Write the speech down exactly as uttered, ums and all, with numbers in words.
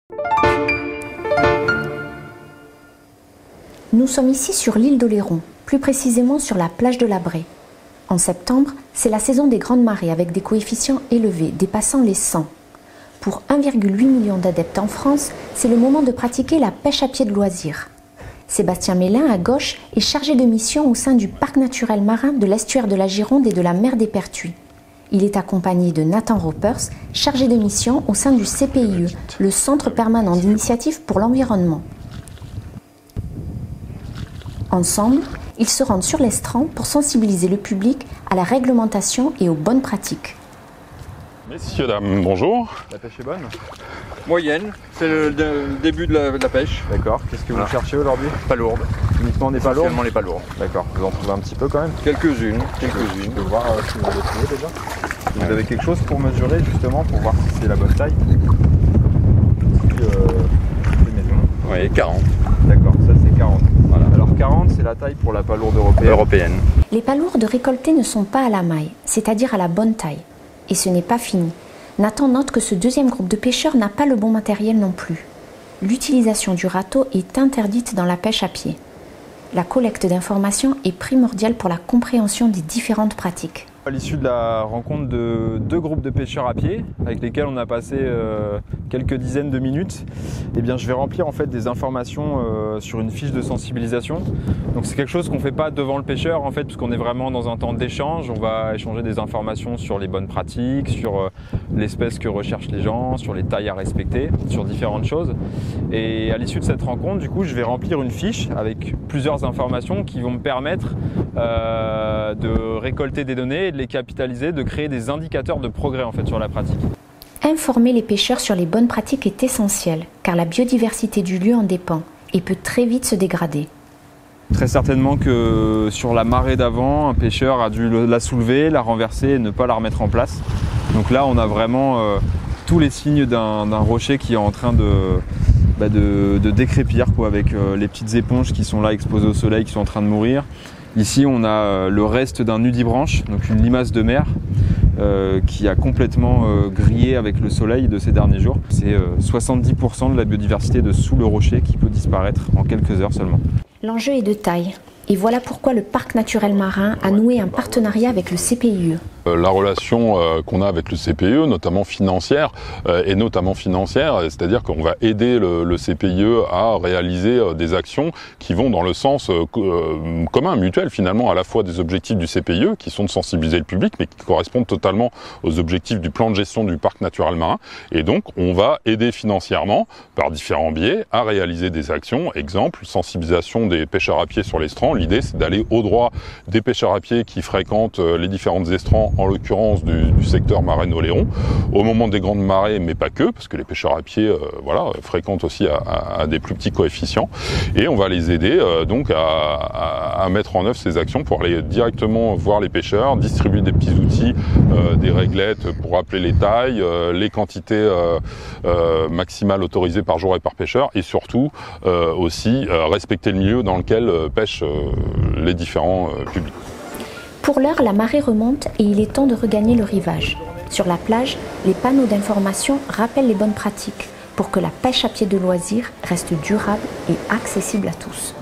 Nous sommes ici sur l'île d'Oléron, plus précisément sur la plage de la Braie. En septembre, c'est la saison des grandes marées avec des coefficients élevés, dépassant les cent. Pour un virgule huit million d'adeptes en France, c'est le moment de pratiquer la pêche à pied de loisir. Sébastien Mélin, à gauche, est chargé de mission au sein du parc naturel marin de l'estuaire de la Gironde et de la mer des Pertuis. Il est accompagné de Nathan Ropers, chargé de mission au sein du C P I E, le Centre permanent d'initiative pour l'environnement. Ensemble, ils se rendent sur l'estran pour sensibiliser le public à la réglementation et aux bonnes pratiques. Messieurs, dames, bonjour. La pêche est bonne? Moyenne, c'est le, le début de la, de la pêche. D'accord. Qu'est-ce que Voilà. vous cherchez aujourd'hui? Pas lourde. Uniquement des pas lourdes? Essentiellement les pas lourdes. D'accord. Vous en trouvez un petit peu quand même? Quelques-unes. Je Quelques-unes. peux voir euh, si vous avez trouvé déjà. Vous ouais. avez quelque chose pour mesurer justement, pour voir si c'est la bonne taille? Si, euh, Oui, quarante. D'accord, ça c'est quarante. Voilà. Alors quarante, c'est la taille pour la palourde européenne. Européenne. Les palourdes récoltées ne sont pas à la maille, c'est-à-dire à la bonne taille. Et ce n'est pas fini. Nathan note que ce deuxième groupe de pêcheurs n'a pas le bon matériel non plus. L'utilisation du râteau est interdite dans la pêche à pied. La collecte d'informations est primordiale pour la compréhension des différentes pratiques. À l'issue de la rencontre de deux groupes de pêcheurs à pied, avec lesquels on a passé euh, quelques dizaines de minutes, eh bien, je vais remplir en fait des informations euh, sur une fiche de sensibilisation. Donc c'est quelque chose qu'on ne fait pas devant le pêcheur en fait, puisqu'on est vraiment dans un temps d'échange. On va échanger des informations sur les bonnes pratiques, sur euh, l'espèce que recherchent les gens, sur les tailles à respecter, sur différentes choses. Et à l'issue de cette rencontre, du coup, je vais remplir une fiche avec plusieurs informations qui vont me permettre euh, de récolter des données, de les capitaliser, de créer des indicateurs de progrès en fait sur la pratique. Informer les pêcheurs sur les bonnes pratiques est essentiel, car la biodiversité du lieu en dépend et peut très vite se dégrader. Très certainement que sur la marée d'avant, un pêcheur a dû la soulever, la renverser et ne pas la remettre en place. Donc là, on a vraiment euh, tous les signes d'un d'un rocher qui est en train de, bah de, de décrépir, quoi, avec euh, les petites éponges qui sont là exposées au soleil, qui sont en train de mourir. Ici, on a le reste d'un nudibranche, donc une limace de mer, euh, qui a complètement euh, grillé avec le soleil de ces derniers jours. C'est euh, soixante-dix pour cent de la biodiversité de sous le rocher qui peut disparaître en quelques heures seulement. L'enjeu est de taille. Et voilà pourquoi le Parc naturel marin a noué un partenariat avec le C P I E. La relation euh, qu'on a avec le C P I E, notamment financière, euh, et notamment financière, c'est-à-dire qu'on va aider le, le C P I E à réaliser euh, des actions qui vont dans le sens euh, euh, commun, mutuel finalement, à la fois des objectifs du C P I E, qui sont de sensibiliser le public, mais qui correspondent totalement aux objectifs du plan de gestion du parc naturel marin. Et donc, on va aider financièrement, par différents biais, à réaliser des actions. Exemple, sensibilisation des pêcheurs à pied sur l'estran. L'idée, c'est d'aller au droit des pêcheurs à pied qui fréquentent les différentes estrans, en l'occurrence du, du secteur Marennes-Oléron, au moment des grandes marées, mais pas que, parce que les pêcheurs à pied euh, voilà, fréquentent aussi à, à, à des plus petits coefficients. Et on va les aider euh, donc à, à, à mettre en œuvre ces actions pour aller directement voir les pêcheurs, distribuer des petits outils, euh, des réglettes pour rappeler les tailles, euh, les quantités euh, euh, maximales autorisées par jour et par pêcheur, et surtout euh, aussi euh, respecter le milieu dans lequel euh, pêchent euh, les différents euh, publics. Pour l'heure, la marée remonte et il est temps de regagner le rivage. Sur la plage, les panneaux d'information rappellent les bonnes pratiques pour que la pêche à pied de loisir reste durable et accessible à tous.